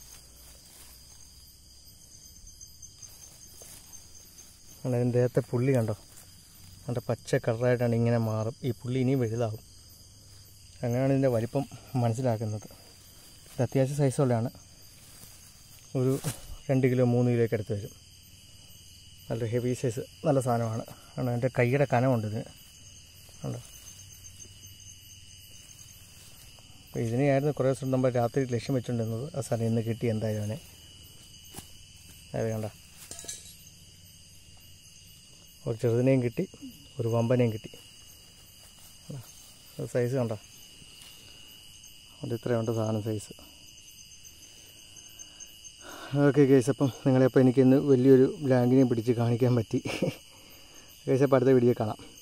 അതിൻ്റെ ദേഹത്തെ പുള്ളി കണ്ടോ. നല്ല പച്ച കളറായിട്ടാണ് ഇങ്ങനെ മാറും. ഈ പുള്ളി ഇനിയും വലുതാവും. അങ്ങനെയാണ് ഇതിൻ്റെ വലിപ്പം മനസ്സിലാക്കുന്നത്. ഇത് അത്യാവശ്യം സൈസുള്ളതാണ്. ഒരു 2 കിലോ 3 കിലോ ഒക്കെ എടുത്ത് വരും. നല്ല ഹെവി സൈസ് നല്ല സാധനമാണ്. കാരണം എൻ്റെ കൈയുടെ കനമുണ്ട് ഇതിന്. ഉണ്ടോ. അപ്പോൾ ഇതിനെയായിരുന്നു കുറേ ദിവസം നമ്മൾ രാത്രി ലക്ഷ്യം വെച്ചുകൊണ്ടിരുന്നത്. ആ സാധനം ഇന്ന് കിട്ടി എന്തായാലും അവനെ. അത് കണ്ട, ഒരു ചെറുതിനെയും കിട്ടി, ഒരു വമ്പനെയും കിട്ടി. സൈസ് കണ്ടോ. അത് ഇത്രയുണ്ട് സാധനം സൈസ്. ഓക്കെ ഗൈസ്, അപ്പം നിങ്ങളെപ്പോൾ എനിക്കിന്ന് വലിയൊരു ബ്ലാങ്കിനെ പിടിച്ച് കാണിക്കാൻ പറ്റി. ഗൈസ്, അപ്പോൾ അടുത്ത വീഡിയോ കാണാം.